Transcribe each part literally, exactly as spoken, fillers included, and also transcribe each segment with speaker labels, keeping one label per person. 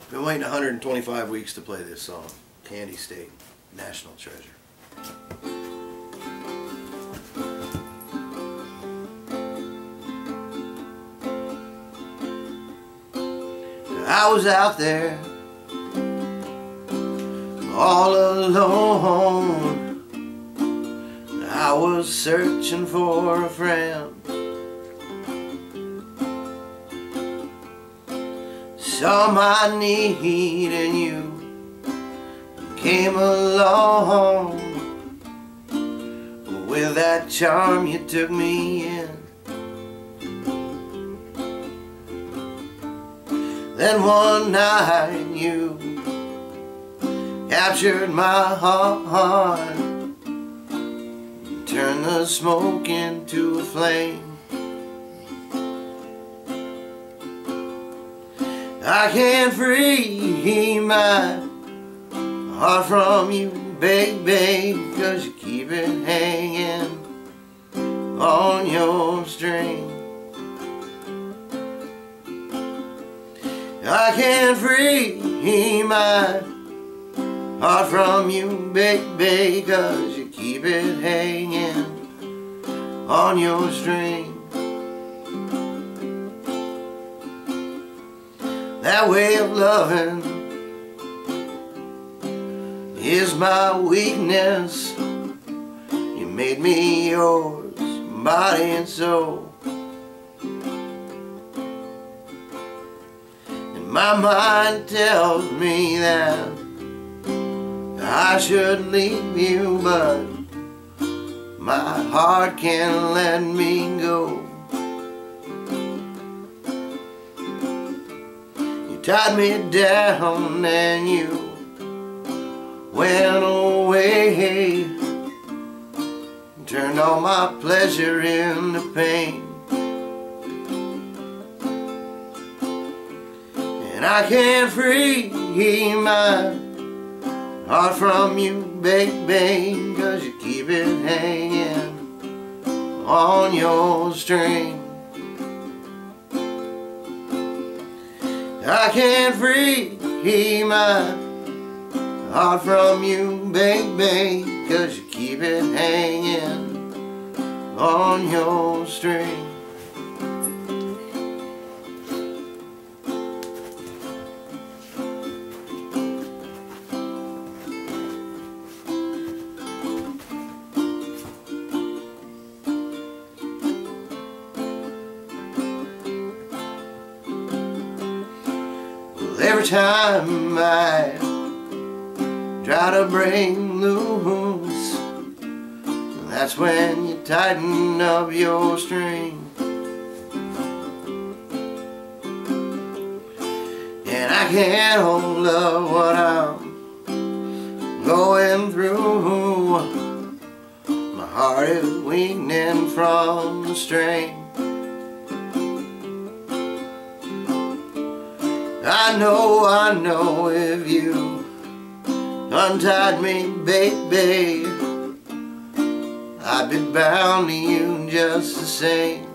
Speaker 1: Been waiting one hundred twenty-five weeks to play this song. Candy State, National Treasure. I was out there all alone. I was searching for a friend. Saw my need and you came along. With that charm you took me in. Then one night you captured my heart, turned the smoke into a flame. I can't free my heart from you, baby, 'cause you keep it hanging on your string. I can't free my heart from you, baby, 'cause you keep it hanging on your string. That way of loving is my weakness. You made me yours, body and soul. And my mind tells me that I should leave you, but my heart can't let me go. Tied me down and you went away, turned all my pleasure into pain. And I can't free my heart from you, baby, 'cause you keep it hanging on your string. I can't free my heart from you, baby, 'cause you keep it hanging on your string. Every time I try to break loose, that's when you tighten up your string. And I can't hold up what I'm going through. My heart is weakening from the strain. I know, I know if you untied me, baby, I'd be bound to you just the same.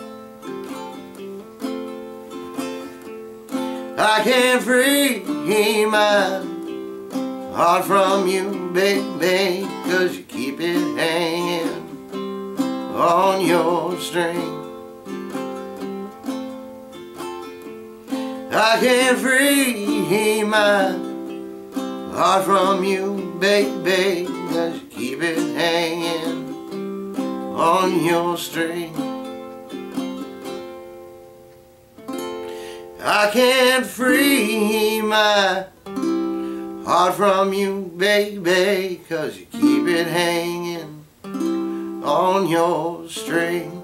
Speaker 1: I can't free my heart from you, baby, 'cause you keep it hanging on your string. I can't free my heart from you, baby, 'cause you keep it hanging on your string. I can't free my heart from you, baby, 'cause you keep it hanging on your string.